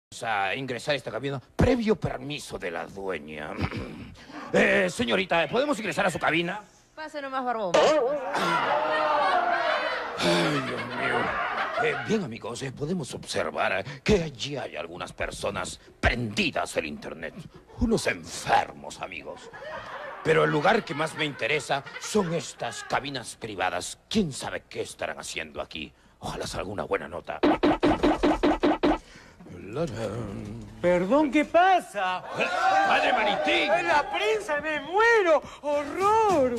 A ingresar a esta cabina previo permiso de la dueña. Señorita, ¿podemos ingresar a su cabina? Pase nomás, barbón. Ay, Dios mío. Bien, amigos, podemos observar que allí hay algunas personas prendidas al internet. Unos enfermos, amigos. Pero el lugar que más me interesa son estas cabinas privadas. ¿Quién sabe qué estarán haciendo aquí? Ojalá salga una buena nota. Perdón, ¿qué pasa? ¡Padre Maritín! ¡Es la prensa! ¡Me muero! ¡Horror!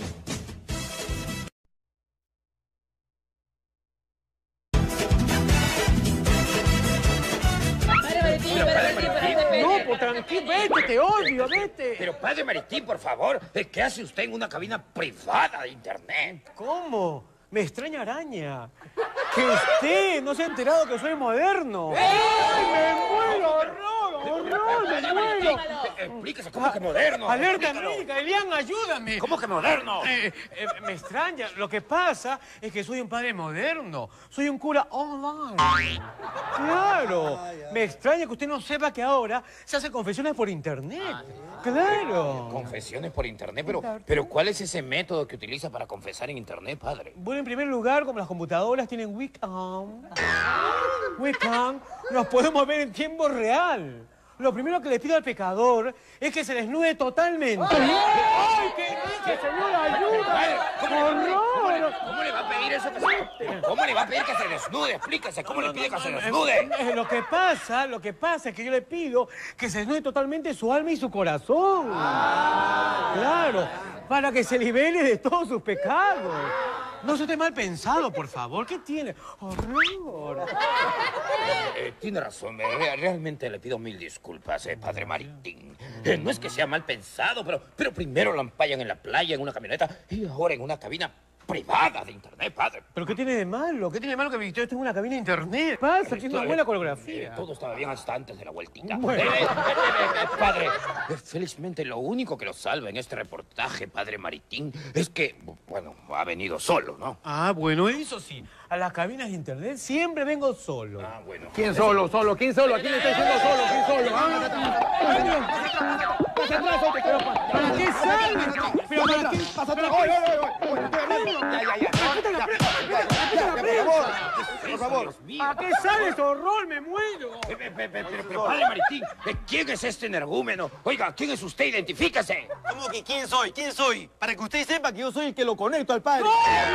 No, pues tranquilo, vete, te odio, vete. Pero, padre Maritín, por favor, ¿qué hace usted en una cabina privada de internet? ¿Cómo? Me extraña araña. Que usted no se ha enterado que soy moderno. ¡Ay, me muero! ¡Horror! ¡Me muero! Explíquese, ¿cómo que moderno? ¡Alerta médica! ¡Elian, ayúdame! ¿Cómo que moderno? Me extraña. Lo que pasa es que soy un padre moderno. Soy un cura online. ¡Claro! Me extraña que usted no sepa que ahora se hacen confesiones por internet. ¡Claro! Confesiones por internet, pero ¿cuál es ese método que utiliza para confesar en internet, padre? Bueno, en primer lugar, como las computadoras tienen webcam, nos podemos ver en tiempo real. Lo primero que le pido al pecador es que se desnude totalmente. ¡Ay, qué dice, señora, ayuda! ¡Horror! ¿Cómo le va a pedir eso? ¿Cómo le va a pedir que se desnude? Explíquese, ¿cómo le pide que se desnude? Lo que pasa es que yo le pido que se desnude totalmente su alma y su corazón. Claro, para que se libere de todos sus pecados. No se esté mal pensado, por favor. ¿Qué tiene? ¡Horror! Tiene razón. Realmente le pido mil disculpas, padre Maritín. No es que sea mal pensado, pero primero lo ampallan en la playa, en una camioneta, y ahora en una cabina privada de internet, padre. ¿Pero qué tiene de malo? ¿Qué tiene de malo que yo esté en una cabina de internet? Pasa, que es una buena coreografía. Todo estaba bien hasta antes de la vueltita. Bueno. Padre, felizmente lo único que lo salva en este reportaje, padre Maritín, es que, bueno, ha venido solo, ¿no? Ah, bueno, eso sí. A las cabinas de internet siempre vengo solo. Ah, bueno. ¿Quién solo? ¿Quién solo? ¿A quién le está diciendo solo? ¿Quién solo? ¡Pasa atrás, hombre! ¿Para qué sale? ¿Pero para qué? ¡Pasa atrás! ¡Oye! Por favor. ¿A qué sale ese horror? ¡Me muero! Pero, padre Maritín, ¿quién es este energúmeno? Oiga, ¿quién es usted? Identifíquese. ¿Cómo que quién soy? ¿Quién soy? Para que usted sepa que yo soy el que lo conecto al padre.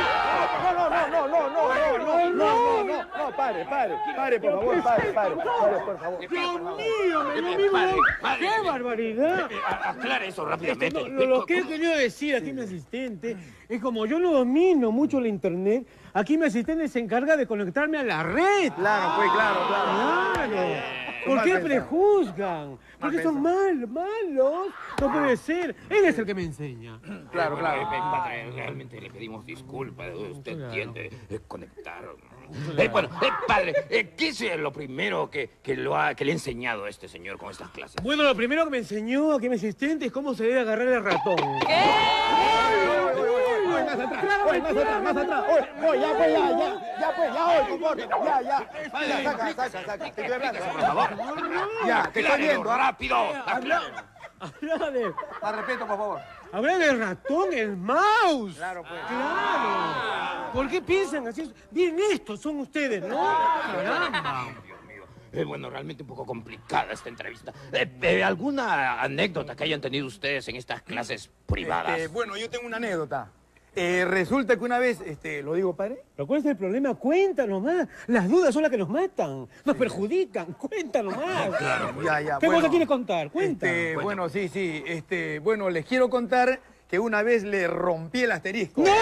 No, pare, por favor, por favor. ¡Dios mío, me dio ¡Qué barbaridad! Aclare eso rápidamente. Lo que he querido decir aquí mi asistente es como yo no domino mucho la internet, aquí mi asistente se encarga de conectarme a la red. Claro, pues, claro. ¿Por qué prejuzgan? Porque son malos. No puede ser. Él es el que me enseña. Claro. Padre, realmente le pedimos disculpas. Usted tiende a conectar. Padre, ¿qué es lo primero que le ha enseñado a este señor con estas clases? Bueno, lo primero que me enseñó aquí mi asistente es cómo se debe agarrar el ratón. Más atrás. Saca. Por favor. Ya, te estoy viendo. Rápido. Respeto, por favor. Habla del ratón, el mouse. Claro, pues. Claro. ¿Por qué piensan así? Bien, estos son ustedes, ¿no? Caramba. Dios mío. Bueno, realmente un poco complicada esta entrevista. ¿Alguna anécdota que hayan tenido ustedes en estas clases privadas? Bueno, yo tengo una anécdota. Resulta que una vez, ¿lo digo, padre? ¿Pero cuál es el problema? Cuéntanos más. Las dudas son las que nos matan, nos perjudican. Cuéntanos más. Claro. Ya. ¿Qué cosa quieres contar? Cuenta. Bueno, sí. Bueno, les quiero contar que una vez le rompí el asterisco. ¡No!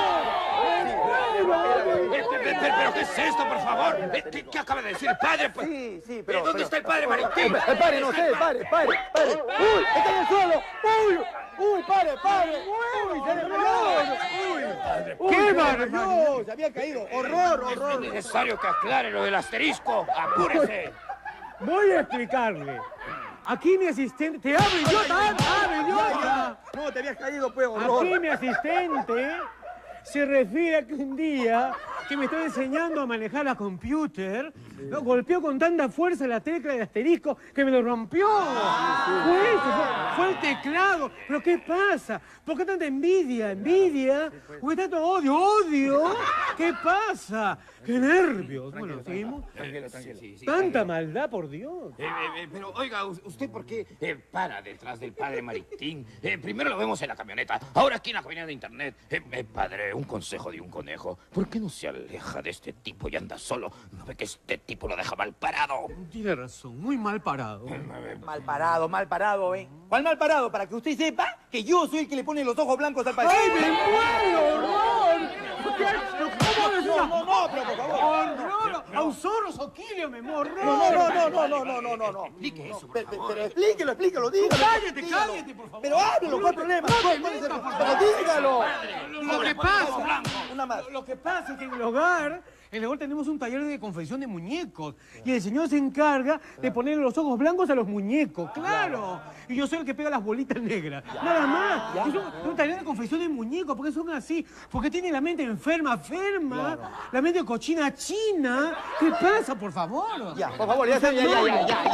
¿Pero qué es esto, por favor? ¿Qué acaba de decir el padre? Pues? Sí, pero... ¿Dónde está el padre Maritín? El padre, no sé, padre. ¡Uy! ¡Está en el suelo! ¡Uy, padre! ¡Uy, se le cayó! ¡Qué barbaridad! Se había caído. ¡Horror! Es necesario que aclare lo del asterisco. ¡Apúrese! Voy a explicarle. Aquí mi asistente... ¡Te hablo, idiota! No, te habías caído, pues, horror. Aquí mi asistente se refiere a que un día que me está enseñando a manejar la computer, No, golpeó con tanta fuerza la tecla del asterisco que me lo rompió. Fue eso, fue el teclado. ¿Pero qué pasa? ¿Por qué tanta envidia? ¿Envidia? ¿Por qué tanto odio? ¿Odio? ¿Qué pasa? ¡Qué nervios! Bueno, ¿seguimos? Tranquilo. Tanta maldad, por Dios. Pero, oiga, ¿usted por qué para detrás del padre Maritín? Primero lo vemos en la camioneta, ahora aquí en la cabina de internet. Padre, un consejo de un conejo. ¿Por qué no se aleja de este tipo y anda solo? ¿No ve que este tipo lo deja mal parado? Tiene razón, muy mal parado. Mal parado, ¿eh? ¿Cuál mal parado? Para que usted sepa que yo soy el que le pone los ojos blancos al país. ¡Ay, me muero, horror! ¿Cómo es eso? No, pero por favor. ¡Horror! ¡A un zorro soquilio me morro! No. Explique eso, por favor. Pero explíquelo, dígalo. Cállate, por favor. Pero háblelo, ¿cuál problema? Pero dígalo. Lo que pasa, Una más. lo que pasa es que en el hogar tenemos un taller de confección de muñecos y el señor se encarga de ponerle los ojos blancos a los muñecos, claro. Y yo soy el que pega las bolitas negras, nada más. Es un taller de confección de muñecos, porque son así, porque tiene la mente enferma, la mente cochina china. ¿Qué pasa, por favor? Ya, por favor, ya se acabó.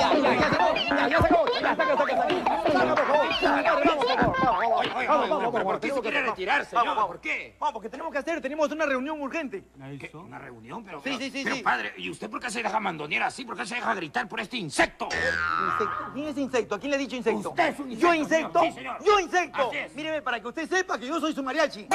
Vamos, ¿por qué se quiere retirar, señor? ¿Por qué? Vamos, porque tenemos una reunión urgente. ¿Qué? ¿Una reunión? Pero, Sí. Pero, padre, ¿y usted por qué se deja mandonear así? ¿Por qué se deja gritar por este insecto? ¿Quién es insecto? ¿A quién le he dicho insecto? Usted es un insecto, ¿Yo insecto? señor. Sí, señor. ¡Yo insecto! Así es. Míreme, para que usted sepa que yo soy su mariachi.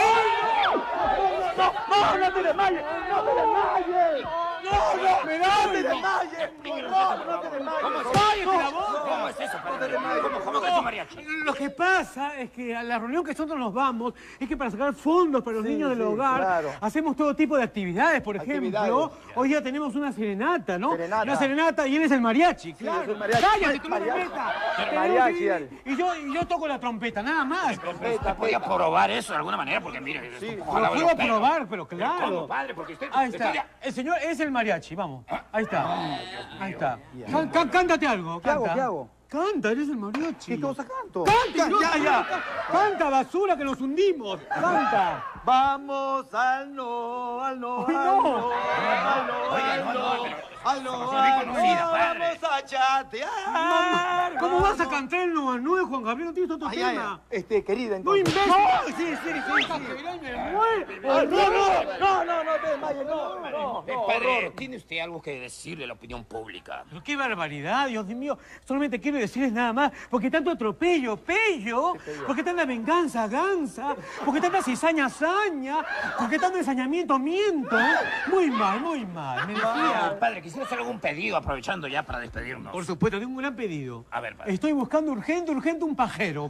¡No te desmayes! ¡No te desmayes! ¡No te desmayes! ¡Cállate la boca! ¿Cómo es eso, padre? ¿Cómo que es un mariachi? Lo que pasa es que a la reunión que nosotros nos vamos es que para sacar fondos para los niños del hogar claro. hacemos todo tipo de actividades. Por ejemplo, hoy ya tenemos una serenata, ¿no? Serenata. Una serenata y él es el mariachi. yo soy el mariachi. ¡Cállate, tú no me Mariachi. metas! Mariachi, Tenemos dale. y yo toco la trompeta, nada más. ¿Usted podía probar eso de alguna manera? Porque, mire, Lo puedo probar, pero claro. ¿Cómo, padre? Porque usted... Ahí está. El señor es el mariachi, vamos. Ahí está. Ahí está. Cántate algo. ¿Qué hago? Canta. ¿Qué hago? Canta, eres el mariachi. ¿Qué cosa canto? ¡Canta! Ya. ¡Canta, basura, que nos hundimos! ¡Canta! Vamos al no, al no, ¡Ay, al no! no, al no, Oiga, al no, no, pero- al no, Somos bien conocidas, padre. vamos a chatear. ¿Cómo vas a cantar el no a no, Juan Gabriel? No tienes otro Ay, tema. querida, ¡No, entonces. imbécil! Sí. ¡Me muero! No te desmayes, no. Padre, ¿tiene usted algo que decirle a la opinión pública? Pero qué barbaridad, Dios mío. Solamente quiero decirles nada más. Porque tanto atropello, porque tanta venganza, gansa, porque tanta cizaña, hazaña, porque tanto ensañamiento, miento. Muy mal, me decía. Padre, quisiera hacer algún pedido aprovechando ya para despedirnos. Por supuesto, tengo un gran pedido. A ver, padre. Estoy buscando urgente un pajero.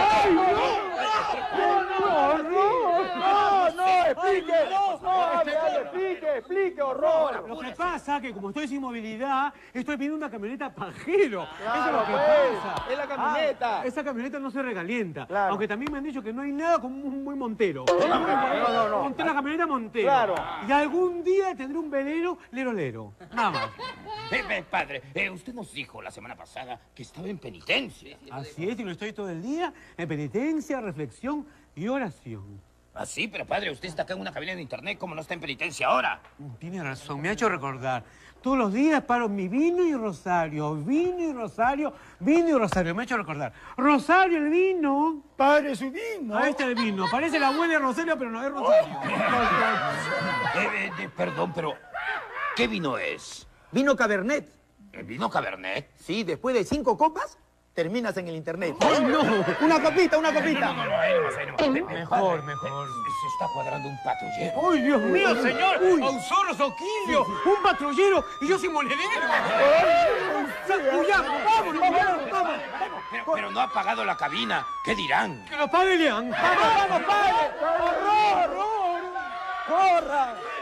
Explique, horror. Lo que pasa es que como estoy sin movilidad, estoy pidiendo una camioneta pajero. Eso es lo que pues, pasa. es la camioneta. Esa camioneta no se regalienta. Claro. Aunque también me han dicho que no hay nada como un buen montero. No. Monté la camioneta Montero. Claro. Y algún día tendré un velero lero. Nada más. Padre, usted nos dijo la semana pasada que estaba en penitencia. Así es, y lo estoy todo el día en penitencia, reflexión y oración. Ah, sí, pero padre, usted está acá en una cabina de internet, ¿cómo no está en penitencia ahora? Tiene razón, me ha hecho recordar. Todos los días paro mi vino y rosario, me ha hecho recordar. Rosario, el vino. Padre, su vino. Ahí está el vino. Parece la abuela de Rosario, pero no es Rosario. Perdón, pero ¿qué vino es? Vino Cabernet. ¿El vino Cabernet? Sí, después de 5 copas, terminas en el internet. ¡Ay, no! Una copita. No, ahí nomás. Mejor. Se está cuadrando un patrullero. ¡Ay, Dios mío, señor! ¡A un zorro soquillo! ¡Un patrullero! ¡Y yo sin monedero! ¡Vamos! Pero no ha pagado la cabina. ¿Qué dirán? ¡Que los padres lean! ¡Vamos, padre! ¡Horror! ¡Corran!